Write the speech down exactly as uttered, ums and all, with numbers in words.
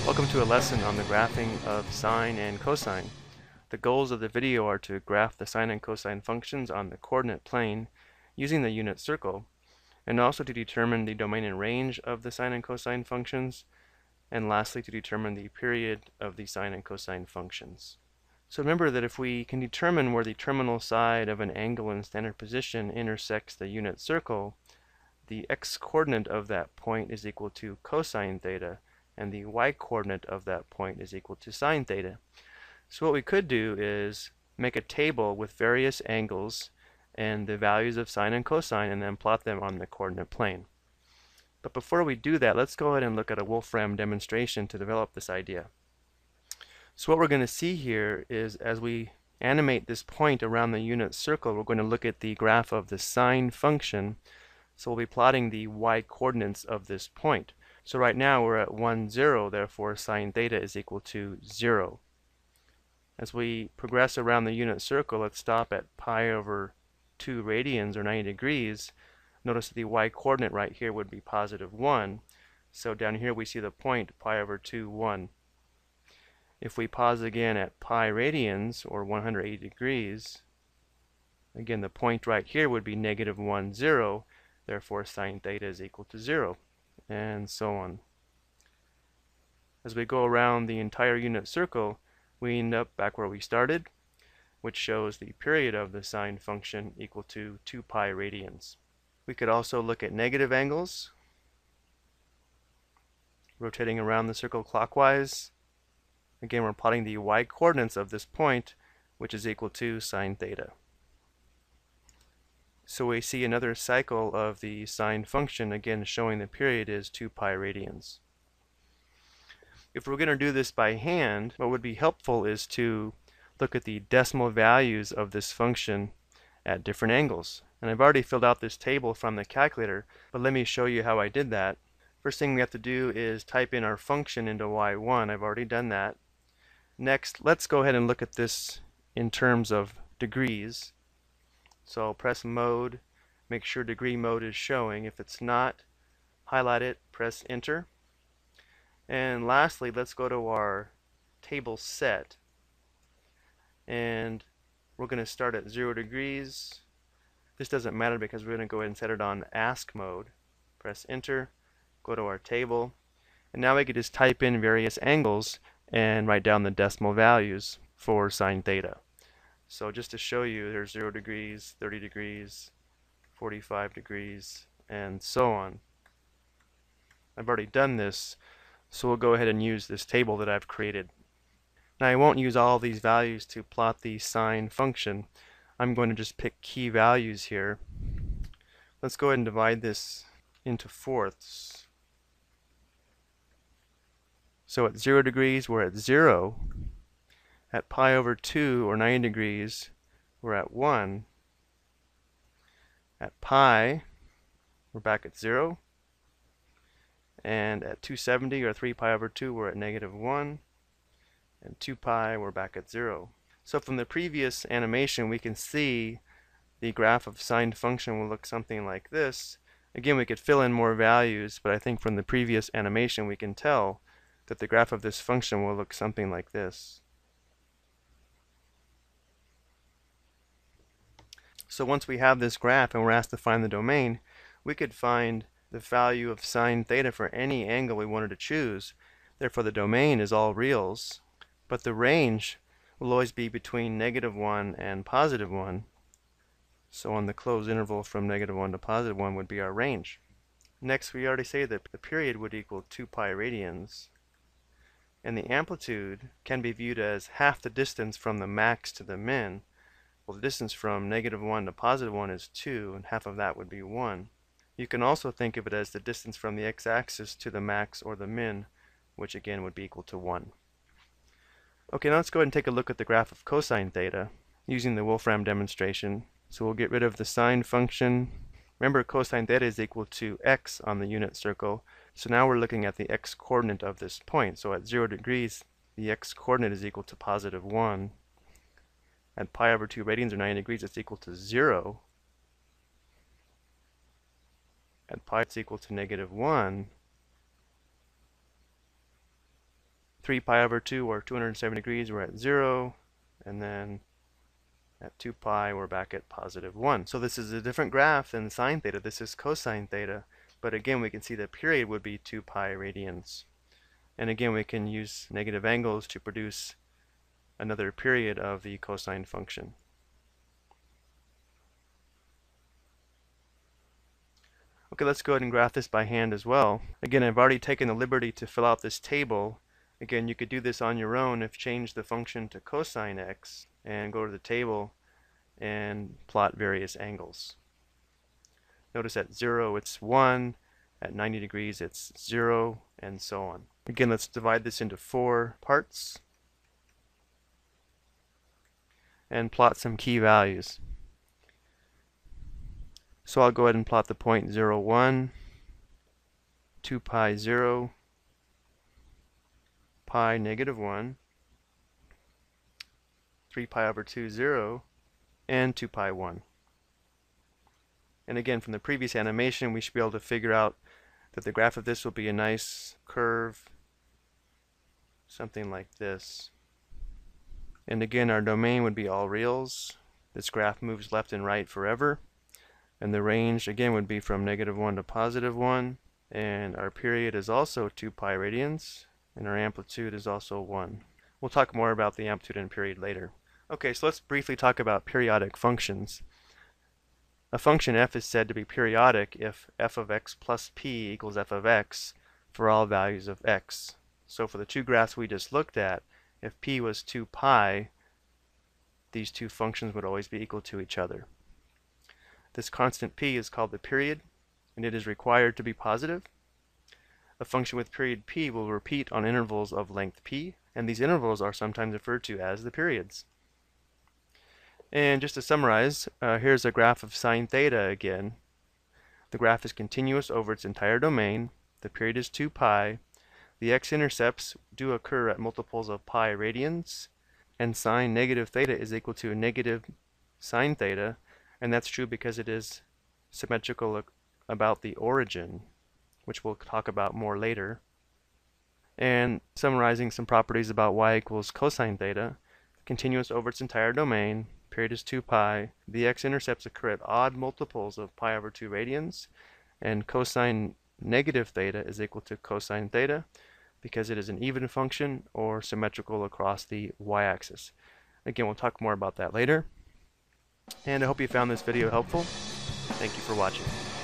Welcome to a lesson on the graphing of sine and cosine. The goals of the video are to graph the sine and cosine functions on the coordinate plane using the unit circle, and also to determine the domain and range of the sine and cosine functions, and lastly to determine the period of the sine and cosine functions. So remember that if we can determine where the terminal side of an angle in standard position intersects the unit circle, the x-coordinate of that point is equal to cosine theta, and the y-coordinate of that point is equal to sine theta. So what we could do is make a table with various angles and the values of sine and cosine and then plot them on the coordinate plane. But before we do that, let's go ahead and look at a Wolfram demonstration to develop this idea. So what we're going to see here is as we animate this point around the unit circle, we're going to look at the graph of the sine function. So we'll be plotting the y-coordinates of this point. So right now we're at one, zero, therefore sine theta is equal to zero. As we progress around the unit circle, let's stop at pi over two radians or ninety degrees. Notice that the y-coordinate right here would be positive one. So down here we see the point pi over two, one. If we pause again at pi radians or one hundred eighty degrees, again the point right here would be negative one, zero. Therefore sine theta is equal to zero, and so on. As we go around the entire unit circle, we end up back where we started, which shows the period of the sine function equal to two pi radians. We could also look at negative angles, rotating around the circle clockwise. Again, we're plotting the y-coordinates of this point, which is equal to sine theta. So we see another cycle of the sine function, again showing the period is two pi radians. If we're going to do this by hand, what would be helpful is to look at the decimal values of this function at different angles. And I've already filled out this table from the calculator, but let me show you how I did that. First thing we have to do is type in our function into y one. I've already done that. Next, let's go ahead and look at this in terms of degrees. So I'll press mode, make sure degree mode is showing. If it's not, highlight it, press enter. And lastly, let's go to our table set. And we're going to start at zero degrees. This doesn't matter because we're going to go ahead and set it on ask mode. Press enter, go to our table. And now we can just type in various angles and write down the decimal values for sine theta. So just to show you, there's zero degrees, thirty degrees, forty-five degrees, and so on. I've already done this, so we'll go ahead and use this table that I've created. Now I won't use all these values to plot the sine function. I'm going to just pick key values here. Let's go ahead and divide this into fourths. So at zero degrees, we're at zero. At pi over two or ninety degrees, we're at one. At pi, we're back at zero. And at two hundred seventy or three pi over two, we're at negative one. And two pi, we're back at zero. So from the previous animation, we can see the graph of sine function will look something like this. Again, we could fill in more values, but I think from the previous animation, we can tell that the graph of this function will look something like this. So once we have this graph and we're asked to find the domain, we could find the value of sine theta for any angle we wanted to choose. Therefore the domain is all reals, but the range will always be between negative one and positive one. So on the closed interval from negative one to positive one would be our range. Next, we already say that the period would equal two pi radians, and the amplitude can be viewed as half the distance from the max to the min. Well, the distance from negative one to positive one is two, and half of that would be one. You can also think of it as the distance from the x-axis to the max or the min, which again would be equal to one. Okay, now let's go ahead and take a look at the graph of cosine theta using the Wolfram demonstration. So we'll get rid of the sine function. Remember, cosine theta is equal to x on the unit circle. So now we're looking at the x-coordinate of this point. So at zero degrees, the x-coordinate is equal to positive one. At pi over two radians or ninety degrees, it's equal to zero. At pi, it's equal to negative one. three pi over two, or two hundred seventy degrees, we're at zero, and then at two pi, we're back at positive one. So this is a different graph than sine theta. This is cosine theta. But again, we can see the period would be two pi radians. And again, we can use negative angles to produce another period of the cosine function. Okay, let's go ahead and graph this by hand as well. Again, I've already taken the liberty to fill out this table. Again, you could do this on your own if you change the function to cosine x and go to the table and plot various angles. Notice at zero it's one, at ninety degrees it's zero, and so on. Again, let's divide this into four parts and plot some key values. So I'll go ahead and plot the point zero, one, two pi zero, pi negative one, three pi over two, zero, and two pi one. And again, from the previous animation, we should be able to figure out that the graph of this will be a nice curve, something like this. And again, our domain would be all reals. This graph moves left and right forever. And the range, again, would be from negative one to positive one. And our period is also two pi radians. And our amplitude is also one. We'll talk more about the amplitude and period later. Okay, so let's briefly talk about periodic functions. A function f is said to be periodic if f of x plus p equals f of x for all values of x. So for the two graphs we just looked at, if p was two pi, these two functions would always be equal to each other. This constant p is called the period, and it is required to be positive. A function with period p will repeat on intervals of length p, and these intervals are sometimes referred to as the periods. And just to summarize, uh, here's a graph of sine theta again. The graph is continuous over its entire domain. The period is two pi. The x-intercepts do occur at multiples of pi radians, and sine negative theta is equal to negative sine theta, and that's true because it is symmetrical about the origin, which we'll talk about more later. And summarizing some properties about y equals cosine theta, continuous over its entire domain, period is two pi, the x-intercepts occur at odd multiples of pi over two radians, and cosine negative theta is equal to cosine theta because it is an even function or symmetrical across the y-axis. Again, we'll talk more about that later. And I hope you found this video helpful. Thank you for watching.